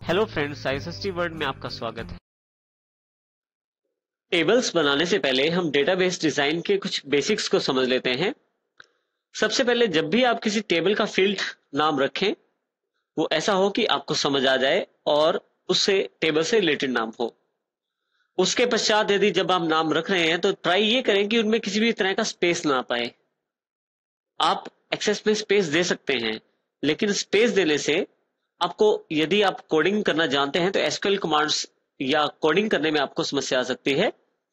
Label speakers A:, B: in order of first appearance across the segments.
A: Hello friends, ISST word में आपका स्वागत है।
B: टेबल्स बनाने से पहले हम डेटाबेस डिजाइन के कुछ बेसिक्स को समझ लेते हैं। सबसे पहले जब भी आप किसी टेबल का फील्ड नाम रखें वो ऐसा हो कि आपको समझ आ जाए और उससे टेबल से रिलेटेड नाम हो। उसके पश्चात यदि जब आप नाम रख रहे हैं तो ट्राई ये करें कि उनमें किसी भी तरह का स्पेस ना पाए। आप एक्सेस में स्पेस दे सकते हैं, लेकिन स्पेस देने से आपको, यदि आप कोडिंग करना जानते हैं तो एसक्यूएल कमांड्स या कोडिंग करने में आपको समस्या आ सकती है।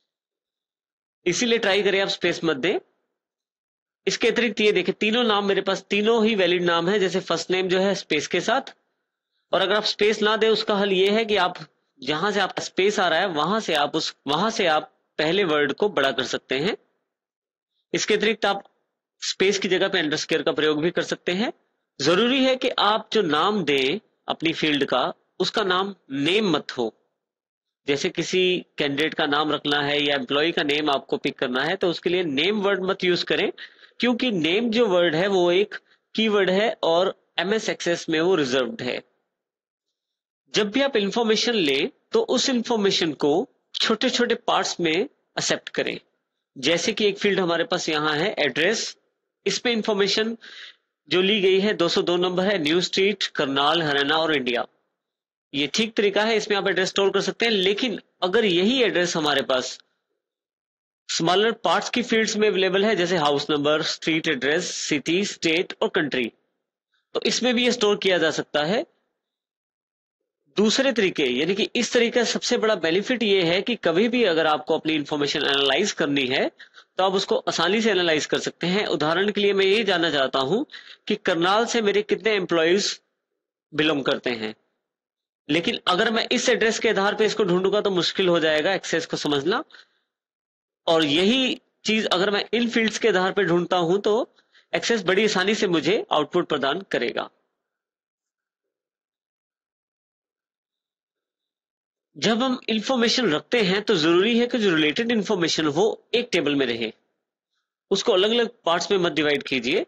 B: इसीलिए ट्राई करें आप स्पेस मत दें। इसके अतिरिक्त ये देखें, तीनों नाम मेरे पास तीनों ही वैलिड नाम है, जैसे फर्स्ट नेम जो है स्पेस के साथ। और अगर आप स्पेस ना दे उसका हल ये है कि आप जहां से आपका स्पेस आ रहा है वहां से आप पहले वर्ड को बड़ा कर सकते हैं। इसके अतिरिक्त आप स्पेस की जगह पे अंडरस्कोर का प्रयोग भी कर सकते हैं। जरूरी है कि आप जो नाम दें अपनी फील्ड का, उसका नाम नेम मत हो। जैसे किसी कैंडिडेट का नाम रखना है या एम्प्लॉय का नेम आपको पिक करना है तो उसके लिए नेम वर्ड मत यूज करें, क्योंकि नेम जो वर्ड है वो एक कीवर्ड है और एमएस एक्सेस में वो रिजर्व्ड है। जब भी आप इंफॉर्मेशन लें तो उस इंफॉर्मेशन को छोटे छोटे पार्ट्स में एक्सेप्ट करें। जैसे कि एक फील्ड हमारे पास यहाँ है एड्रेस। इसमें इंफॉर्मेशन जो ली गई है 202 नंबर है, न्यू स्ट्रीट, करनाल, हरियाणा और इंडिया। ये ठीक तरीका है, इसमें आप एड्रेस स्टोर कर सकते हैं। लेकिन अगर यही एड्रेस हमारे पास स्मॉलर पार्ट्स की फील्ड्स में अवेलेबल है, जैसे house number, street address, city, state और कंट्री, तो इसमें भी ये स्टोर किया जा सकता है दूसरे तरीके। यानी कि इस तरीके का सबसे बड़ा बेनिफिट ये है कि कभी भी अगर आपको अपनी इंफॉर्मेशन एनालाइज करनी है तो आप उसको आसानी से एनालाइज कर सकते हैं। उदाहरण के लिए मैं ये जानना चाहता हूं कि करनाल से मेरे कितने एम्प्लॉयज बिलोंग करते हैं, लेकिन अगर मैं इस एड्रेस के आधार पे इसको ढूंढूंगा तो मुश्किल हो जाएगा एक्सेस को समझना। और यही चीज अगर मैं इन फील्ड्स के आधार पे ढूंढता हूं तो एक्सेस बड़ी आसानी से मुझे आउटपुट प्रदान करेगा। जब हम इंफॉर्मेशन रखते हैं तो जरूरी है कि जो रिलेटेड इंफॉर्मेशन हो एक टेबल में रहे, उसको अलग अलग पार्ट्स में मत डिवाइड कीजिए।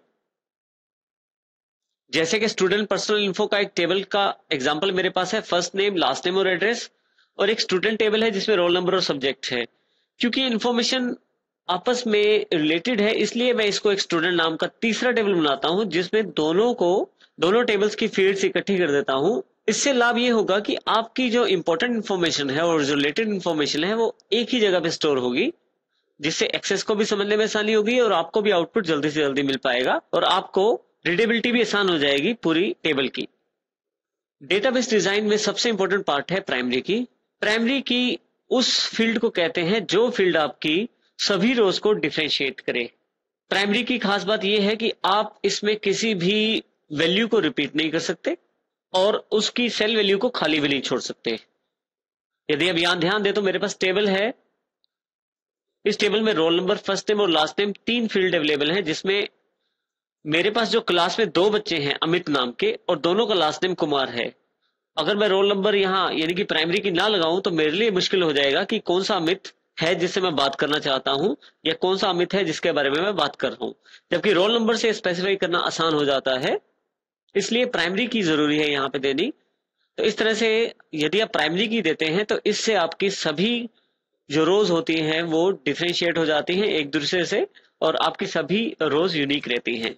B: जैसे कि स्टूडेंट पर्सनल इन्फो का एक टेबल का एग्जांपल मेरे पास है, फर्स्ट नेम, लास्ट नेम और एड्रेस। और एक स्टूडेंट टेबल है जिसमें रोल नंबर और सब्जेक्ट है। क्योंकि इन्फॉर्मेशन आपस में रिलेटेड है, इसलिए मैं इसको एक स्टूडेंट नाम का तीसरा टेबल बनाता हूं जिसमें दोनों टेबल्स की फील्ड्स इकट्ठी कर देता हूं। इससे लाभ ये होगा कि आपकी जो इंपॉर्टेंट इन्फॉर्मेशन है और जो रिलेटेड इन्फॉर्मेशन है वो एक ही जगह पे स्टोर होगी, जिससे एक्सेस को भी समझने में आसानी होगी और आपको भी आउटपुट जल्दी से जल्दी मिल पाएगा और आपको रीडेबिलिटी भी आसान हो जाएगी पूरी टेबल की। डेटाबेस डिजाइन में सबसे इंपॉर्टेंट पार्ट है प्राइमरी की। प्राइमरी की उस फील्ड को कहते हैं जो फील्ड आपकी सभी रोज को डिफरेंशिएट करे। प्राइमरी की खास बात यह है कि आप इसमें किसी भी वैल्यू को रिपीट नहीं कर सकते और उसकी सेल वैल्यू को खाली भी नहीं छोड़ सकते। यदि आप यहां ध्यान दें तो मेरे पास टेबल है। इस टेबल में रोल नंबर, फर्स्ट नेम और लास्ट नेम तीन फील्ड अवेलेबल हैं, जिसमें मेरे पास जो क्लास में दो बच्चे हैं अमित नाम के और दोनों का लास्ट नेम कुमार है। अगर मैं रोल नंबर यहाँ यानी कि प्राइमरी की ना लगाऊं तो मेरे लिए मुश्किल हो जाएगा कि कौन सा अमित है जिससे मैं बात करना चाहता हूं या कौन सा अमित है जिसके बारे में मैं बात कर रहा हूं। जबकि रोल नंबर से स्पेसिफाई करना आसान हो जाता है, इसलिए प्राइमरी की जरूरी है यहाँ पे देनी। तो इस तरह से यदि आप प्राइमरी की देते हैं तो इससे आपकी सभी जो रोज होती हैं वो डिफरेंशिएट हो जाती हैं एक दूसरे से और आपकी सभी रोज यूनिक रहती हैं।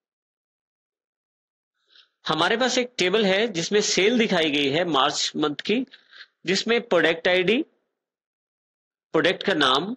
B: हमारे पास एक टेबल है जिसमें सेल दिखाई गई है मार्च मंथ की, जिसमें प्रोडक्ट आईडी, प्रोडक्ट का नाम,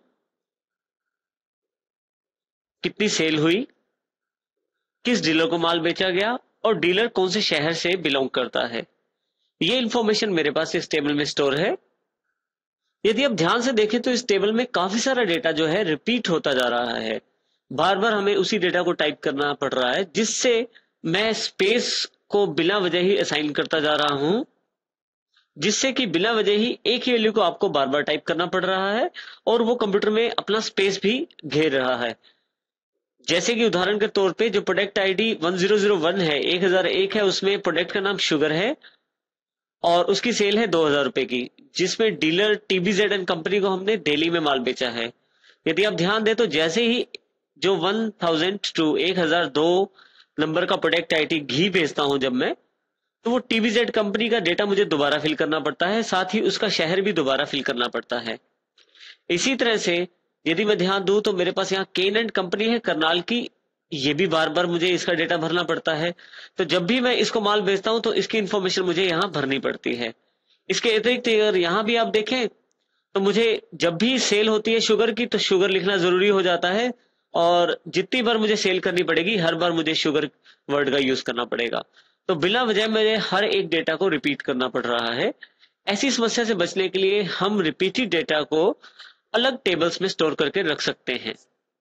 B: कितनी सेल हुई, किस डीलर को माल बेचा गया और डीलर कौन से शहर से बिलोंग करता है। ये इंफॉर्मेशन मेरे पास इस टेबल में स्टोर है। यदि आप ध्यान से देखें तो इस टेबल में काफी सारा डेटा जो है रिपीट होता जा रहा है। बार बार हमें उसी डेटा को टाइप करना पड़ रहा है, जिससे मैं स्पेस को बिना वजह ही असाइन करता जा रहा हूं, जिससे कि बिना वजह ही एक ही वैल्यू को आपको बार बार टाइप करना पड़ रहा है और वो कंप्यूटर में अपना स्पेस भी घेर रहा है। जैसे कि उदाहरण के तौर पे जो प्रोडक्ट आईडी 1001 है, 1001 है, उसमें प्रोडक्ट का नाम शुगर है और उसकी सेल है 2000 रुपए की, जिसमें डीलर टीबीजेड एंड कंपनी को हमने दिल्ली में माल बेचा है। यदि आप ध्यान दें तो जैसे ही जो 1000 टू 1002 नंबर का प्रोडक्ट आईडी घी भेजता हूं जब मैं, तो वो टीबीजेड कंपनी का डेटा मुझे दोबारा फिल करना पड़ता है, साथ ही उसका शहर भी दोबारा फिल करना पड़ता है। इसी तरह से यदि मैं ध्यान दूं तो मेरे पास यहाँ केन एंड कंपनी है करनाल की, ये भी बार बार मुझे इसका डेटा भरना पड़ता है। तो जब भी मैं इसको माल बेचता हूं तो इसकी इंफॉर्मेशन मुझे यहाँ भरनी पड़ती है। इसके अतिरिक्त अगर यहाँ भी आप देखें तो मुझे जब भी सेल होती है शुगर की तो शुगर लिखना जरूरी हो जाता है, और जितनी बार मुझे सेल करनी पड़ेगी हर बार मुझे शुगर वर्ड का यूज करना पड़ेगा। तो बिना वजह मुझे हर एक डेटा को रिपीट करना पड़ रहा है। ऐसी समस्या से बचने के लिए हम रिपीटेड डेटा को अलग टेबल्स में स्टोर करके रख सकते हैं।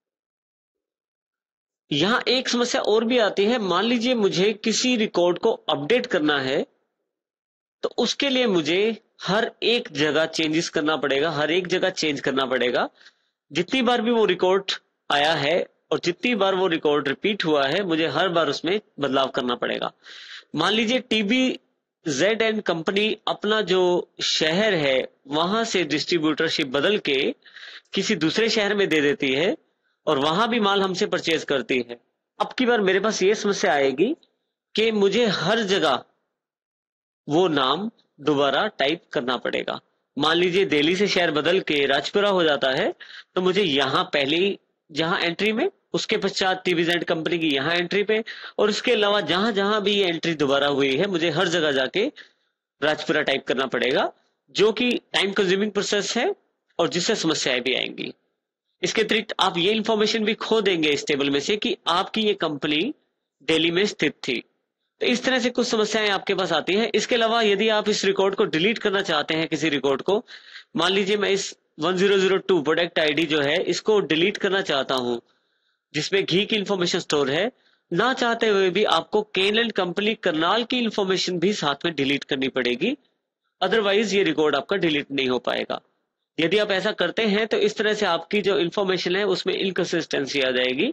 B: यहाँ एक समस्या और भी आती है। मान लीजिए मुझे किसी रिकॉर्ड को अपडेट करना है, तो उसके लिए मुझे हर एक जगह चेंजेस करना पड़ेगा, हर एक जगह चेंज करना पड़ेगा। जितनी बार भी वो रिकॉर्ड आया है और जितनी बार वो रिकॉर्ड रिपीट हुआ है, मुझे हर बार उसमें बदलाव करना पड़ेगा। मान लीजिए टीबीजेड एंड कंपनी अपना जो शहर है वहां से डिस्ट्रीब्यूटरशिप बदल के किसी दूसरे शहर में दे देती है और वहां भी माल हमसे परचेज करती है। अब की बार मेरे पास ये समस्या आएगी कि मुझे हर जगह वो नाम दोबारा टाइप करना पड़ेगा। मान लीजिए दिल्ली से शहर बदल के राजपुरा हो जाता है, तो मुझे यहाँ पहली जहां एंट्री में, उसके पश्चात टीबीजेड कंपनी की यहाँ एंट्री पे, और उसके अलावा जहां जहां भी ये एंट्री दोबारा हुई है मुझे हर जगह जाके राजपुरा टाइप करना पड़ेगा, जो कि टाइम कंज्यूमिंग प्रोसेस है और जिससे समस्याएं भी आएंगी। इसके अतिरिक्त आप ये इंफॉर्मेशन भी खो देंगे इस टेबल में से कि आपकी ये कंपनी दिल्ली में स्थित थी। तो इस तरह से कुछ समस्याएं आपके पास आती हैं। इसके अलावा यदि आप इस रिकॉर्ड को डिलीट करना चाहते हैं, किसी रिकॉर्ड को, मान लीजिए मैं इस 1002 प्रोडक्ट आईडी जो है इसको डिलीट करना चाहता हूं, जिसमें घी की इंफॉर्मेशन स्टोर है, ना चाहते हुए भी आपको केन एंड कंपनी करनाल की इंफॉर्मेशन भी साथ में डिलीट करनी पड़ेगी, अदरवाइज ये रिकॉर्ड आपका डिलीट नहीं हो पाएगा। यदि आप ऐसा करते हैं तो इस तरह से आपकी जो इंफॉर्मेशन है उसमें इनकंसिस्टेंसी आ जाएगी।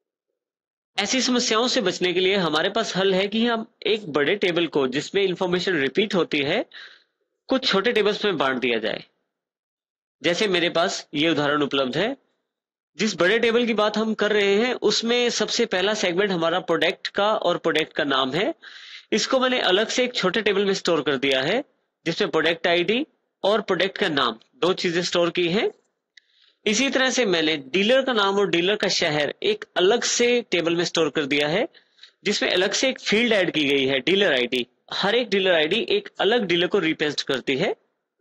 B: ऐसी समस्याओं से बचने के लिए हमारे पास हल है कि हम एक बड़े टेबल को जिसमें इंफॉर्मेशन रिपीट होती है कुछ छोटे टेबल्स में बांट दिया जाए। जैसे मेरे पास ये उदाहरण उपलब्ध है। जिस बड़े टेबल की बात हम कर रहे हैं उसमें सबसे पहला सेगमेंट हमारा प्रोडक्ट का और प्रोडक्ट का नाम है। इसको मैंने अलग से एक छोटे टेबल में स्टोर कर दिया है, जिसमें प्रोडक्ट आईडी और प्रोडक्ट का नाम दो चीजें स्टोर की हैं। इसी तरह से मैंने डीलर का नाम और डीलर का शहर एक अलग से टेबल में स्टोर कर दिया है, जिसमें अलग से एक फील्ड ऐड की गई है, डीलर आईडी। हर एक डीलर आईडी एक अलग डीलर को रिप्रेजेंट करती है।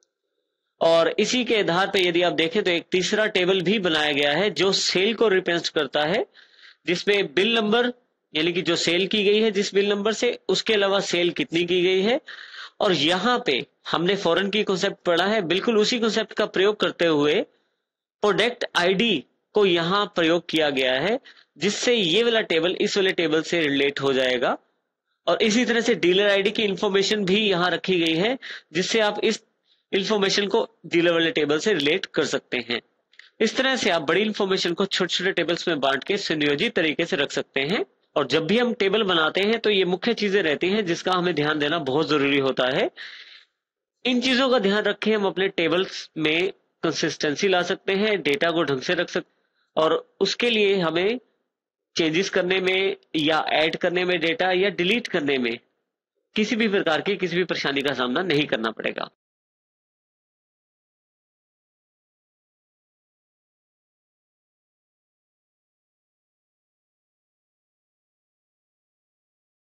B: और इसी के आधार पर यदि आप देखें तो एक तीसरा टेबल भी बनाया गया है जो सेल को रिप्रेजेंट करता है, जिसमें बिल नंबर यानी कि जो सेल की गई है जिस बिल नंबर से, उसके अलावा सेल कितनी की गई है। और यहाँ पे हमने फॉरेन की कॉन्सेप्ट पढ़ा है, बिल्कुल उसी कॉन्सेप्ट का प्रयोग करते हुए प्रोडक्ट आईडी को यहाँ प्रयोग किया गया है, जिससे ये वाला टेबल इस वाले टेबल से रिलेट हो जाएगा। और इसी तरह से डीलर आईडी की इंफॉर्मेशन भी यहाँ रखी गई है, जिससे आप इस इंफॉर्मेशन को डीलर वाले टेबल से रिलेट कर सकते हैं। इस तरह से आप बड़ी इंफॉर्मेशन को छोटे छोटे टेबल्स में बांट के सुनियोजित तरीके से रख सकते हैं। और जब भी हम टेबल बनाते हैं तो ये मुख्य चीजें रहती हैं जिसका हमें ध्यान देना बहुत जरूरी होता है। इन चीजों का ध्यान रखें, हम अपने टेबल्स में कंसिस्टेंसी ला सकते हैं, डेटा को ढंग से रख सकते, और उसके लिए हमें चेंजेस करने में या ऐड करने में डेटा या डिलीट करने में किसी भी प्रकार की किसी भी परेशानी का सामना नहीं करना पड़ेगा।